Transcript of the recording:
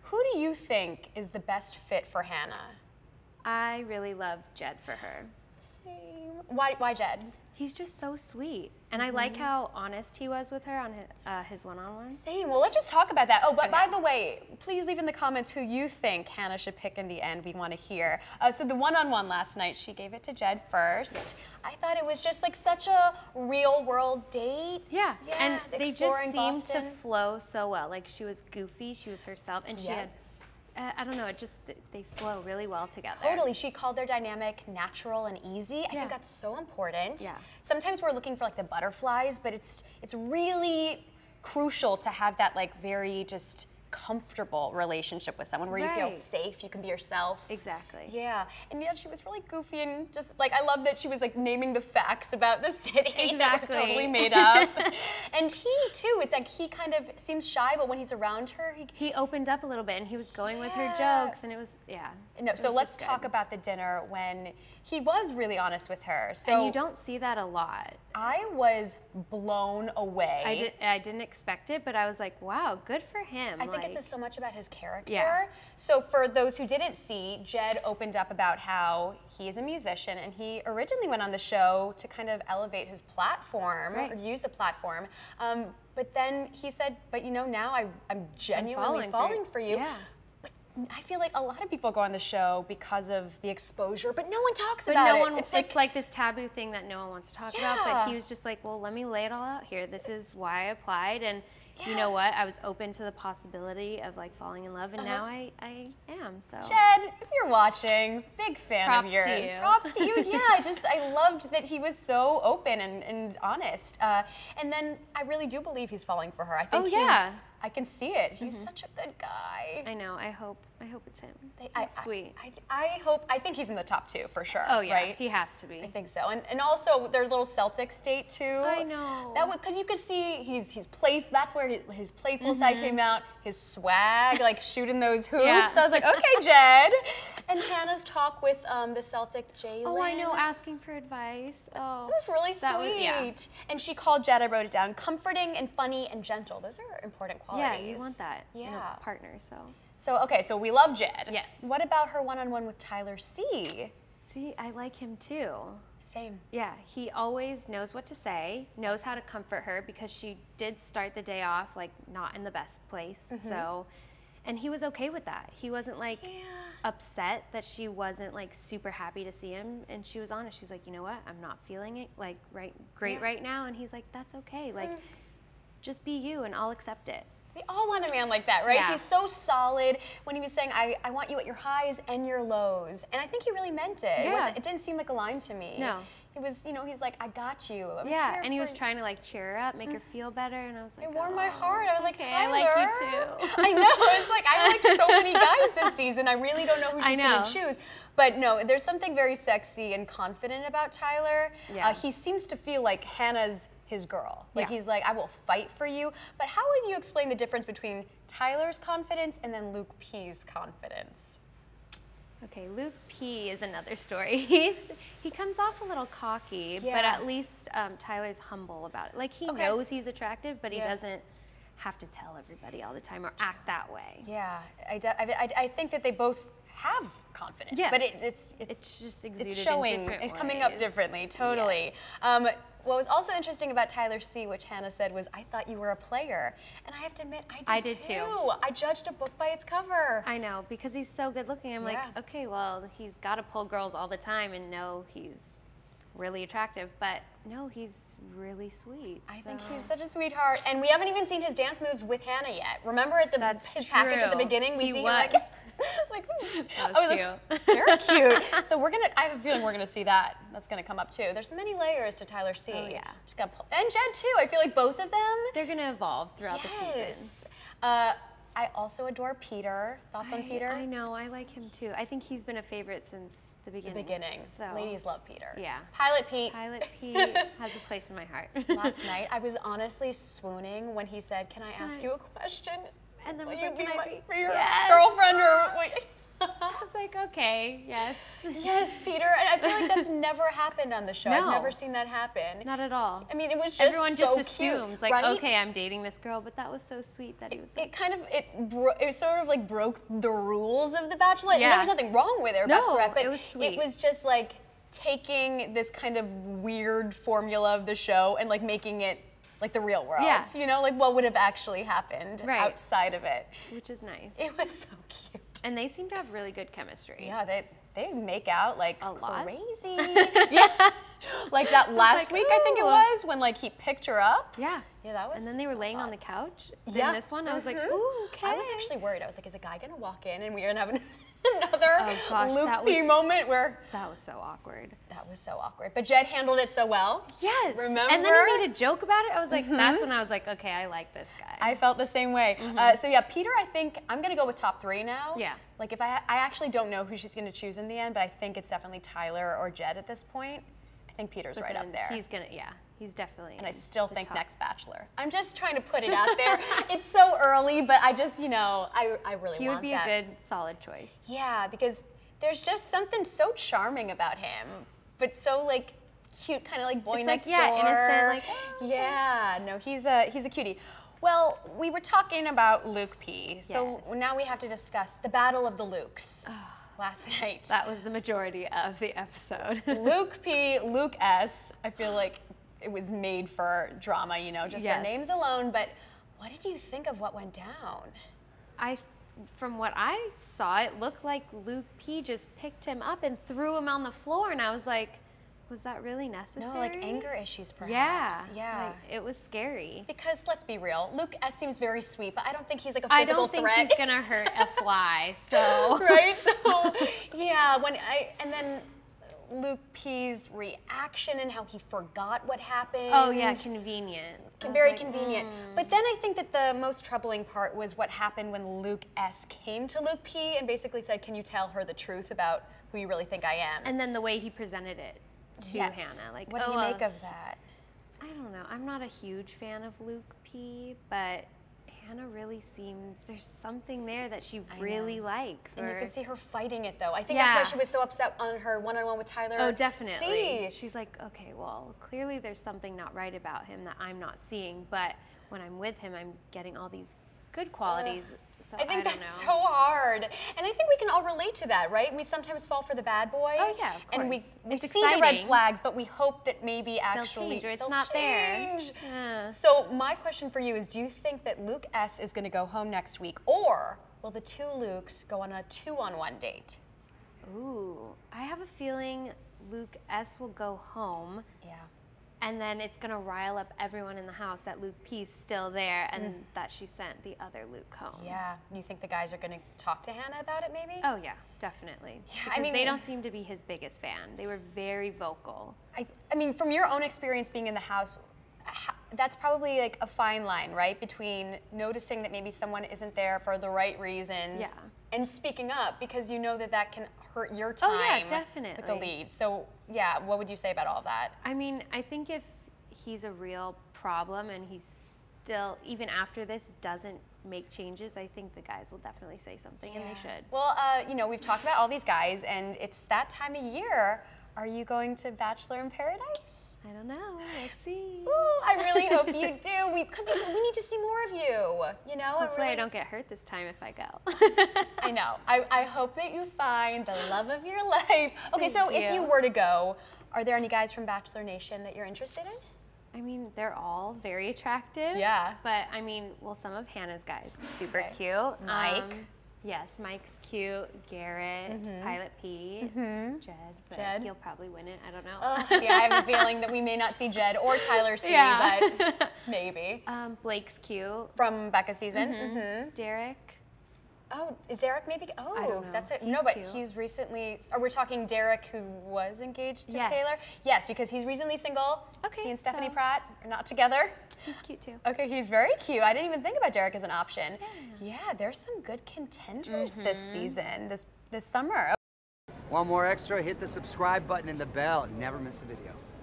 Who do you think is the best fit for Hannah? I really love Jed for her. Same. Why Jed? He's just so sweet. And I like how honest he was with her on his one-on-one. Same. Well, let's just talk about that. Oh, but by the way, please leave in the comments who you think Hannah should pick in the end. We want to hear. So the one-on-one last night, she gave it to Jed first. Yes. I thought it was just like such a real-world date. Yeah, and they just seemed Boston. to flow so well. Like, she was goofy, she was herself, and she had, I don't know, they flow really well together. Totally. She called their dynamic natural and easy. I think that's so important. Yeah. Sometimes we're looking for like the butterflies, but it's really crucial to have that like very just comfortable relationship with someone where you feel safe, you can be yourself. Exactly. Yeah, and yet she was really goofy and just like, I love that she was like naming the facts about the city that were totally made up. And he too, it's like he kind of seems shy, but when he's around her, he opened up a little bit and he was going with her jokes, and it was, No, so let's talk about the dinner when he was really honest with her. So and you don't see that a lot. I was blown away. I didn't expect it, but I was like, wow, good for him. I think it says so much about his character. Yeah. So for those who didn't see, Jed opened up about how he is a musician and he originally went on the show to kind of elevate his platform, or use the platform. But then he said, but you know, now I'm genuinely falling for you. Yeah. I feel like a lot of people go on the show because of the exposure, but no one talks about it. It's like this taboo thing that no one wants to talk about, but he was just like, well, let me lay it all out here. This is why I applied, and you know what? I was open to the possibility of like falling in love, and now I am, so. Jed, if you're watching, big fan Props of yours. to you. Props to you, yeah. I loved that he was so open and honest. And then I really do believe he's falling for her. I think I can see it. He's such a good guy. I know. I hope it's him. He's sweet. I think he's in the top 2 for sure. Oh yeah, right? he has to be. I think so. And also their little Celtics date too. I know. That because you could see he's play. That's where his playful side came out. His swag, like shooting those hoops. I was like, okay, Jed. And Hannah's talk with the Celtic Jalen. Oh, I know, asking for advice. Oh, it was really sweet. And she called Jed, I wrote it down, comforting and funny and gentle. Those are important qualities. Yeah, you want that in a partner, so. So, okay, so we love Jed. Yes. What about her one-on-one with Tyler C? See, I like him too. Same. Yeah, he always knows what to say, knows how to comfort her, because she did start the day off like not in the best place. So, and he was okay with that. He wasn't like upset that she wasn't like super happy to see him, and she was honest. She's like, you know what? I'm not feeling it like great right now, and he's like, that's okay. Like, just be you, and I'll accept it. We all want a man like that, right? Yeah. He's so solid when he was saying, I want you at your highs and your lows. And I think he really meant it. Yeah. It didn't seem like a line to me. No. It was, you know, he's like, I got you. I'm Yeah, here and he was for trying to like cheer her up, make her feel better, and I was like, it warmed my heart. I was like, okay, Tyler. I like you too. I know. It's like, I like so many guys this season. I really don't know who she's going to choose. But no, there's something very sexy and confident about Tyler. Yeah. He seems to feel like Hannah's his girl. Like he's like, I will fight for you. But how would you explain the difference between Tyler's confidence and then Luke P's confidence? Okay, Luke P is another story. He comes off a little cocky, but at least Tyler's humble about it. Like, he knows he's attractive, but he doesn't have to tell everybody all the time or act that way. Yeah, I think that they both have confidence, but it's just exuded it's showing, in different it's ways. coming up differently, totally. Yes. What was also interesting about Tyler C, which Hannah said, was, I thought you were a player. And I have to admit, I did too. I judged a book by its cover. I know, because he's so good looking. I'm like, okay, well, he's got to pull girls all the time and know he's really attractive, but no, he's really sweet. I think he's such a sweetheart. And we haven't even seen his dance moves with Hannah yet. Remember at his package at the beginning? We see him like that was cute. Very cute. So I have a feeling we're gonna see that. That's gonna come up too. There's many layers to Tyler C. Oh yeah. And Jed too. I feel like both of them. They're gonna evolve throughout the season. I also adore Peter. Thoughts on Peter? I know, I like him too. I think he's been a favorite since the beginning. So. Ladies love Peter. Yeah. Pilot Pete. Pilot Pete has a place in my heart. Last night, I was honestly swooning when he said, can I ask you a question? And then Will was you like, be can I be for your girlfriend or wait? I was like, okay, yes. Yes, Peter. And I feel like that's never happened on the show. No. I've never seen that happen. Not at all. I mean, it was just everyone just so assumes cute, like, right? okay, I'm dating this girl, but that was so sweet that he was. Like, It sort of like broke the rules of the Bachelorette. Yeah. There was nothing wrong with her Bachelorette, but it was sweet. it was just like taking this kind of weird formula of the show and like making it like the real world. Yeah. You know, like what would have actually happened outside of it. Which is nice. It was so cute. And they seem to have really good chemistry. Yeah, they make out like a lot. Crazy. Yeah. Like that last week, I think it was, when like he picked her up. Yeah. Yeah, that was. And then they were laying on the couch. Yeah. And this one, I was like, ooh, okay. I was actually worried. I was like, is a guy gonna walk in and we're gonna have another Luke P moment where. That was so awkward. That was so awkward. But Jed handled it so well. Yes. Remember? And then he made a joke about it. I was like, that's when I was like, okay, I like this guy. I felt the same way. So yeah, Peter, I think I'm gonna go with top 3 now. Yeah. Like if I actually don't know who she's gonna choose in the end, but I think it's definitely Tyler or Jed at this point. I think Peter's right up there. He's gonna, yeah, he's definitely. And I still think next Bachelor. I'm just trying to put it out there. It's so early, but I just, you know, I really want that. He would be a good, solid choice. Yeah, because there's just something so charming about him, but so like cute, kind of like boy next door. Innocent, like, oh, yeah, no, he's a cutie. Well, we were talking about Luke P. So now we have to discuss the Battle of the Lukes. Last night. That was the majority of the episode. Luke P, Luke S. I feel like it was made for drama, you know, just their names alone. But what did you think of what went down? From what I saw, it looked like Luke P just picked him up and threw him on the floor, and I was like, was that really necessary? No, like anger issues, perhaps. Yeah. Like, it was scary. Because let's be real, Luke S seems very sweet, but I don't think he's like a physical threat. I don't think he's gonna hurt a fly. So. Right. So yeah. And then Luke P's reaction and how he forgot what happened. Oh yeah, convenient. Very convenient. But then I think that the most troubling part was what happened when Luke S came to Luke P and basically said, "Can you tell her the truth about who you really think I am?" And then the way he presented it to Hannah, like, what do you make of that? I don't know. I'm not a huge fan of Luke P, but Hannah really seems, there's something there that she really likes. And you can see her fighting it though. I think that's why she was so upset on her one-on-one with Tyler. Oh, definitely. C. She's like, okay, well, clearly there's something not right about him that I'm not seeing, but when I'm with him, I'm getting all these good qualities. So I think that's so hard. And I think we can all relate to that, right? We sometimes fall for the bad boy. Oh yeah, of course. And we it's see exciting. the red flags, but we hope that maybe actually they'll change, or it's not there. Yeah. So my question for you is, do you think that Luke S is gonna go home next week, or will the two Lukes go on a 2-on-1 date? Ooh, I have a feeling Luke S will go home. Yeah. And then it's gonna rile up everyone in the house that Luke P's still there and that she sent the other Luke home. Yeah, you think the guys are gonna talk to Hannah about it maybe? Oh yeah, definitely. Yeah, because I mean, they don't seem to be his biggest fan. They were very vocal. I mean, from your own experience being in the house, that's probably like a fine line, right? Between noticing that maybe someone isn't there for the right reasons and speaking up, because you know that that can hurt your time with the lead. So yeah, what would you say about all that? I mean, I think if he's a real problem and he's still, even after this, doesn't make changes, I think the guys will definitely say something, and they should. Well, you know, we've talked about all these guys, and it's that time of year. Are you going to Bachelor in Paradise? I don't know. We'll see. Ooh, I really hope you do. We need to see more of you. You know. Hopefully, I don't get hurt this time if I go. I know. I hope that you find the love of your life. Okay, so if you were to go, are there any guys from Bachelor Nation that you're interested in? I mean, they're all very attractive. Yeah. But I mean, well, some of Hannah's guys super cute. Mike. Yes, Mike's cute. Garrett, Pilot P, Jed. But he'll probably win it. I don't know. Yeah, I have a feeling that we may not see Jed or Tyler C, but maybe. Blake's cute. From Becca's season. Derek. Oh, is Derek maybe? Oh, I don't know. that's it. He's no, but cute. he's recently. Are we talking Derek, who was engaged to Taylor? Yes, because he's recently single. Okay. He and Stephanie Pratt are not together. He's cute too. Okay, he's very cute. I didn't even think about Derek as an option. Yeah, there's some good contenders this season, this summer. Want more extra? Hit the subscribe button and the bell and never miss a video.